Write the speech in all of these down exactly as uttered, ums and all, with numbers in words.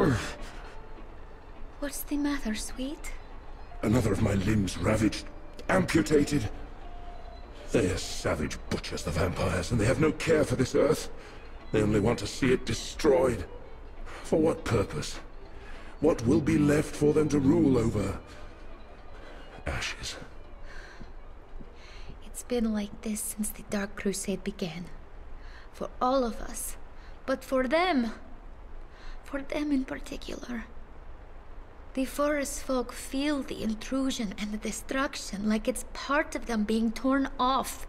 What's the matter, sweet? Another of my limbs ravaged, amputated. They are savage butchers, the vampires, and they have no care for this earth. They only want to see it destroyed. For what purpose? What will be left for them to rule over? Ashes. It's been like this since the Dark Crusade began. For all of us. But for them. For them in particular. The forest folk feel the intrusion and the destruction like it's part of them being torn off.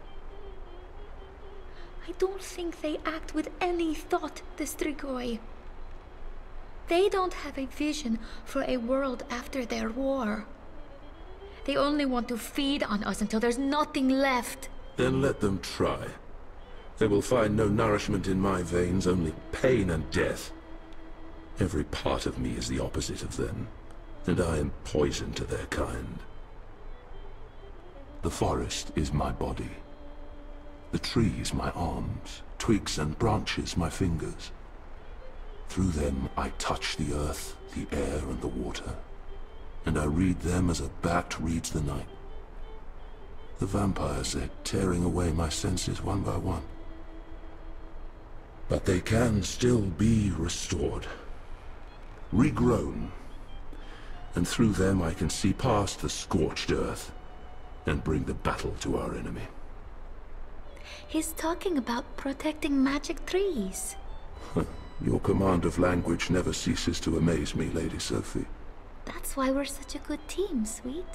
I don't think they act with any thought, the Strigoi. They don't have a vision for a world after their war. They only want to feed on us until there's nothing left. Then let them try. They will find no nourishment in my veins, only pain and death. Every part of me is the opposite of them, and I am poison to their kind. The forest is my body. The trees my arms, twigs and branches my fingers. Through them I touch the earth, the air and the water, and I read them as a bat reads the night. The vampires are tearing away my senses one by one. But they can still be restored. Regrown, and through them I can see past the scorched earth and bring the battle to our enemy. He's talking about protecting magic trees. Your command of language never ceases to amaze me, Lady Sophie. That's why we're such a good team, sweet.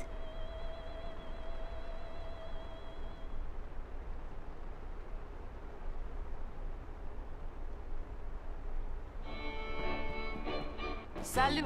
Salut!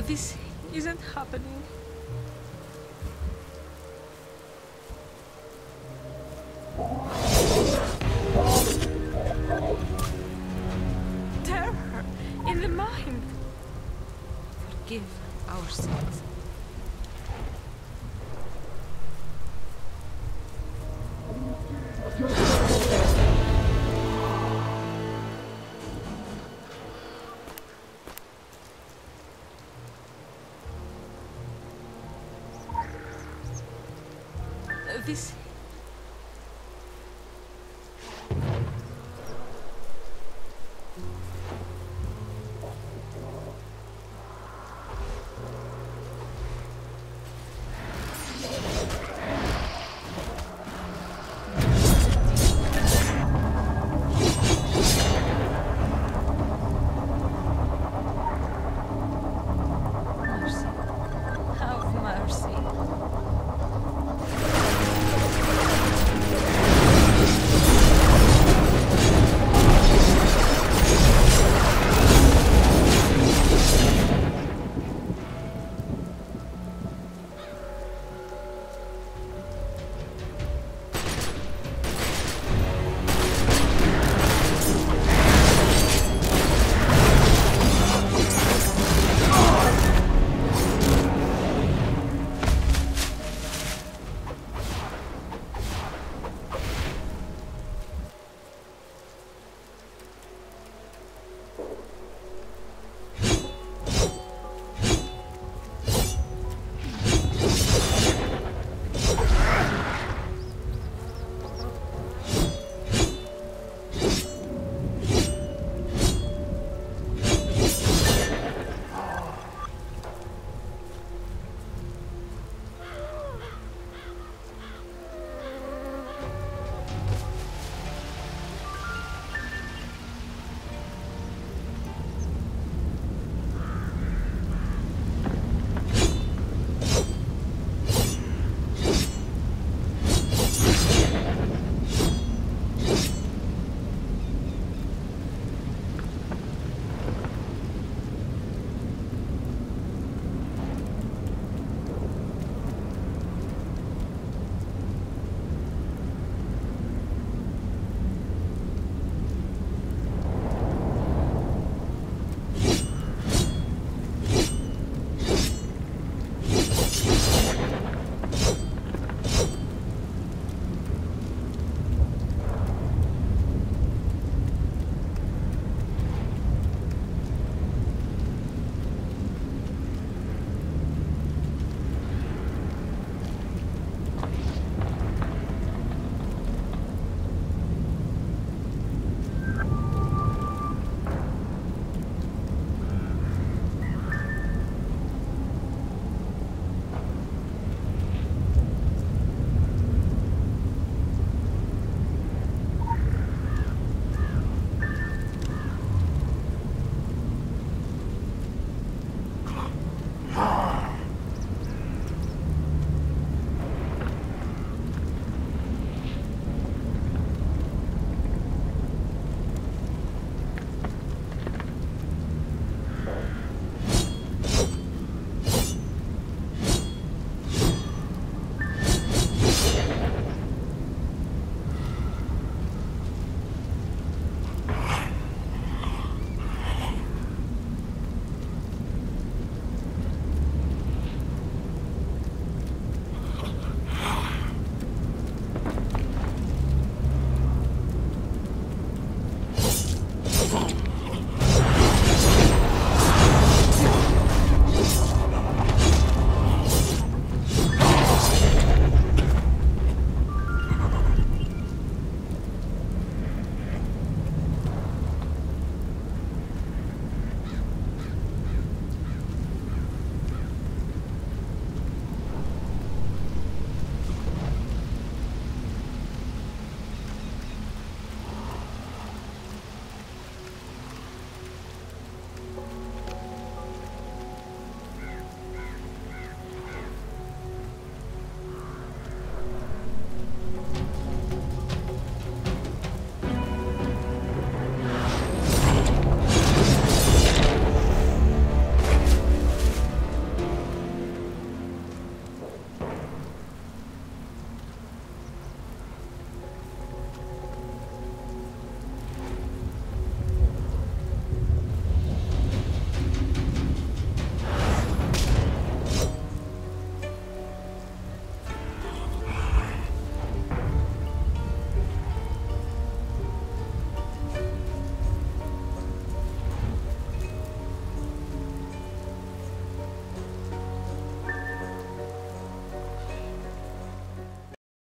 This isn't happening. Terror in the mind. Forgive our sins. This